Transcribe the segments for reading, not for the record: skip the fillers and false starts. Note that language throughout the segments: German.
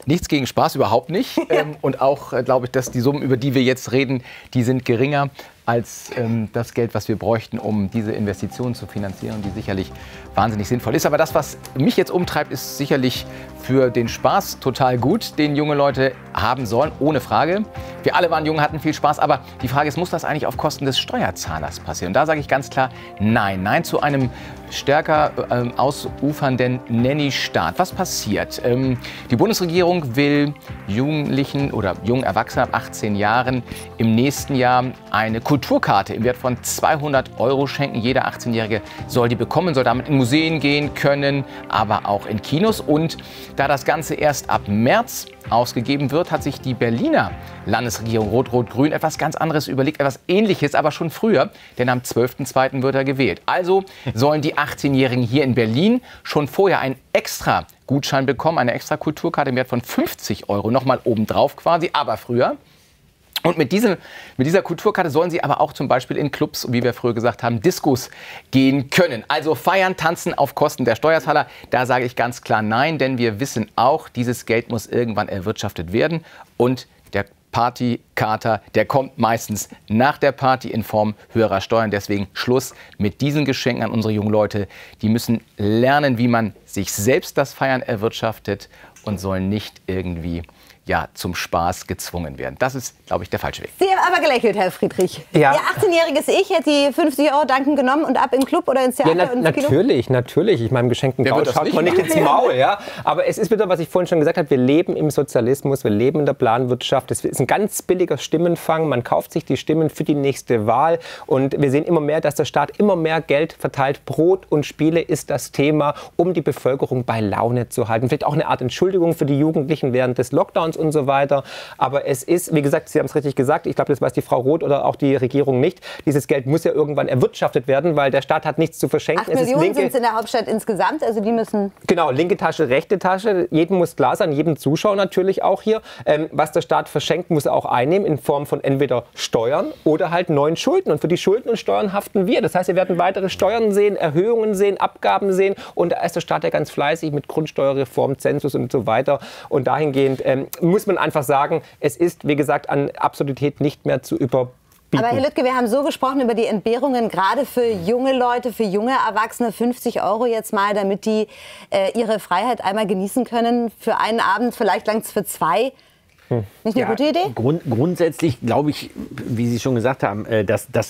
nichts gegen Spaß, überhaupt nicht. Und auch, glaube ich, dass die Summen, über die wir jetzt reden, die sind geringer als das Geld, was wir bräuchten, um diese Investitionen zu finanzieren, die sicherlich wahnsinnig sinnvoll ist. Aber das, was mich jetzt umtreibt, ist sicherlich für den Spaß total gut, den junge Leute haben sollen, ohne Frage. Wir alle waren jung, hatten viel Spaß, aber die Frage ist, muss das eigentlich auf Kosten des Steuerzahlers passieren? Und da sage ich ganz klar, nein. Nein zu einem stärker ausufernden Nanny-Staat. Was passiert? Die Bundesregierung will Jugendlichen oder jungen Erwachsenen ab 18 Jahren im nächsten Jahr eine Kulturkarte im Wert von 200 € schenken. Jeder 18-Jährige soll die bekommen, soll damit in Museen gehen können, aber auch in Kinos. Und da das Ganze erst ab März ausgegeben wird, hat sich die Berliner Landesregierung Rot-Rot-Grün etwas ganz anderes überlegt, etwas Ähnliches, aber schon früher, denn am 12.02. wird er gewählt. Also sollen die 18-Jährigen hier in Berlin schon vorher einen extra Gutschein bekommen, eine extra Kulturkarte im Wert von 50 €, nochmal obendrauf quasi, aber früher. Und mit dieser Kulturkarte sollen sie aber auch zum Beispiel in Clubs, wie wir früher gesagt haben, Diskos gehen können. Also feiern, tanzen auf Kosten der Steuerzahler. Da sage ich ganz klar nein, denn wir wissen auch, dieses Geld muss irgendwann erwirtschaftet werden. Und der Partykater, der kommt meistens nach der Party in Form höherer Steuern. Deswegen Schluss mit diesen Geschenken an unsere jungen Leute. Die müssen lernen, wie man sich selbst das Feiern erwirtschaftet und sollen nicht irgendwie zum Spaß gezwungen werden. Das ist, glaube ich, der falsche Weg. Sie haben aber gelächelt, Herr Friedrich. Ja. Ihr 18-jähriges Ich hätte die 50 € danken genommen und ab im Club oder ins Theater und ins Kino? Natürlich. Ich meine, geschenkten Gaul schaut man nicht ins Maul. Ja? Aber es ist wieder, was ich vorhin schon gesagt habe, wir leben im Sozialismus, wir leben in der Planwirtschaft. Es ist ein ganz billiger Stimmenfang. Man kauft sich die Stimmen für die nächste Wahl. Und wir sehen immer mehr, dass der Staat immer mehr Geld verteilt. Brot und Spiele ist das Thema, um die Bevölkerung bei Laune zu halten. Vielleicht auch eine Art Entschuldigung für die Jugendlichen während des Lockdowns und so weiter. Aber es ist, wie gesagt, Sie haben es richtig gesagt, ich glaube, das weiß die Frau Roth oder auch die Regierung nicht. Dieses Geld muss ja irgendwann erwirtschaftet werden, weil der Staat hat nichts zu verschenken. 8 Millionen sind es in der Hauptstadt insgesamt, also die müssen... Genau, linke Tasche, rechte Tasche. Jedem muss klar sein, jedem Zuschauer natürlich auch hier. Was der Staat verschenkt, muss er auch einnehmen in Form von entweder Steuern oder halt neuen Schulden. Und für die Schulden und Steuern haften wir. Das heißt, wir werden weitere Steuern sehen, Erhöhungen sehen, Abgaben sehen. Und da ist der Staat ja ganz fleißig mit Grundsteuerreform, Zensus und so weiter. Und dahingehend muss man einfach sagen, es ist, wie gesagt, an Absurdität nicht mehr zu überbieten. Aber Herr Lüttke, wir haben so gesprochen über die Entbehrungen, gerade für junge Leute, für junge Erwachsene, 50 € jetzt mal, damit die ihre Freiheit einmal genießen können. Für einen Abend, vielleicht langt es für 2. Nicht eine gute Idee? Grundsätzlich glaube ich, wie Sie schon gesagt haben, dass das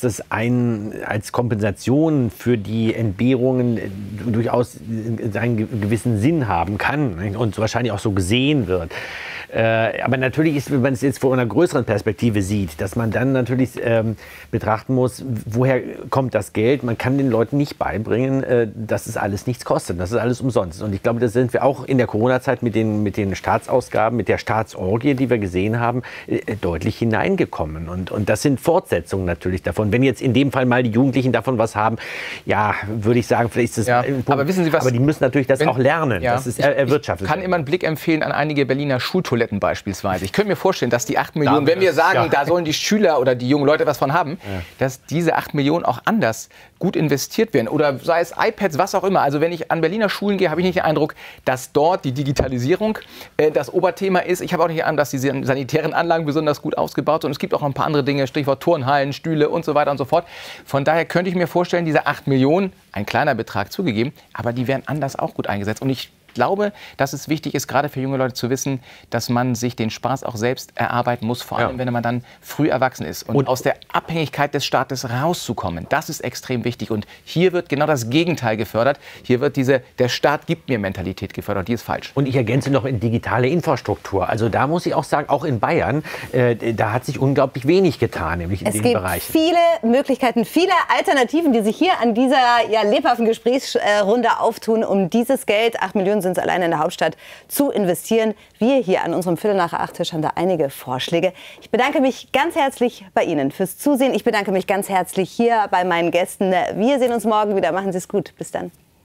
als Kompensation für die Entbehrungen durchaus einen gewissen Sinn haben kann und wahrscheinlich auch so gesehen wird. Aber natürlich ist, wenn man es jetzt vor einer größeren Perspektive sieht, dass man dann natürlich betrachten muss, woher kommt das Geld? Man kann den Leuten nicht beibringen, dass es alles nichts kostet, das ist alles umsonst. Und ich glaube, da sind wir auch in der Corona-Zeit mit den Staatsausgaben, mit der Staatsorgie, die wir gesehen haben, deutlich hineingekommen. Und das sind Fortsetzungen natürlich davon. Wenn jetzt in dem Fall mal die Jugendlichen davon was haben, ja, würde ich sagen, vielleicht ist das ein Punkt. Aber wissen Sie was? Aber die müssen natürlich das auch lernen. Ja, das ist erwirtschaftet. Ich kann immer einen Blick empfehlen an einige Berliner Schultoiletten beispielsweise. Ich könnte mir vorstellen, dass die 8 Millionen, wenn wir sagen, da sollen die Schüler oder die jungen Leute was von haben, dass diese 8 Millionen auch anders gut investiert werden. Oder sei es iPads, was auch immer. Also wenn ich an Berliner Schulen gehe, habe ich nicht den Eindruck, dass dort die Digitalisierung das Oberthema ist. Ich habe auch nicht den Eindruck, dass die sanitären Anlagen besonders gut ausgebaut sind. Und es gibt auch ein paar andere Dinge, Stichwort Turnhallen, Stühle und so weiter und so fort. Von daher könnte ich mir vorstellen, diese 8 Millionen, ein kleiner Betrag zugegeben, aber die werden anders auch gut eingesetzt. Und ich glaube, dass es wichtig ist, gerade für junge Leute zu wissen, dass man sich den Spaß auch selbst erarbeiten muss, vor allem wenn man dann früh erwachsen ist. Und aus der Abhängigkeit des Staates rauszukommen, das ist extrem wichtig. Und hier wird genau das Gegenteil gefördert. Hier wird der Staat gibt mir Mentalität gefördert, die ist falsch. Und ich ergänze noch in digitale Infrastruktur. Also da muss ich auch sagen, auch in Bayern, da hat sich unglaublich wenig getan, nämlich in den Bereichen. Es gibt viele Möglichkeiten, viele Alternativen, die sich hier an dieser lebhaften Gesprächsrunde auftun, um dieses Geld, 8 Millionen sind es allein in der Hauptstadt, zu investieren. Wir hier an unserem Viertel nach 8 Tisch haben da einige Vorschläge. Ich bedanke mich ganz herzlich bei Ihnen fürs Zusehen. Ich bedanke mich ganz herzlich hier bei meinen Gästen. Wir sehen uns morgen wieder. Machen Sie es gut. Bis dann.